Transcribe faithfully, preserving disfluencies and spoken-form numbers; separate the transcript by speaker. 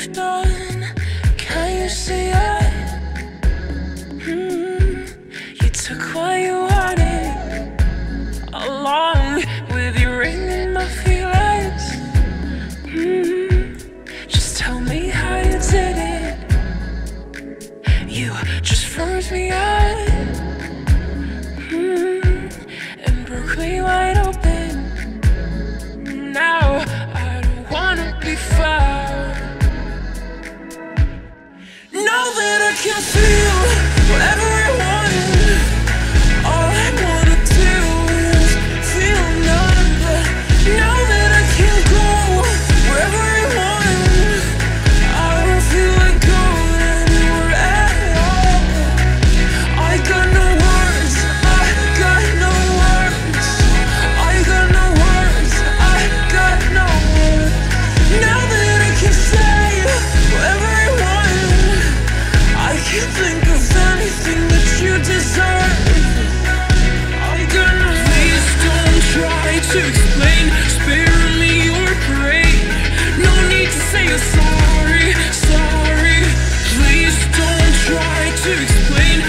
Speaker 1: moved on. Can you see it? Mm, you took what you wanted, along with your ring and my feelings. Mm, just tell me how you did it. You just froze me up, mm, and broke me wide open. Now I don't wanna be found. Know that I can feel whatever I want. All I wanna do is feel numb, but know that I can go wherever I want. I don't feel like going anywhere at all. I got no words, I got no words. I got no words, I got no words. Now that I can say whatever I want, I can't think of anything that you deserve. I got no. Please don't try to explain. Spare me your pain. No need to say you're sorry, sorry. Please don't try to explain.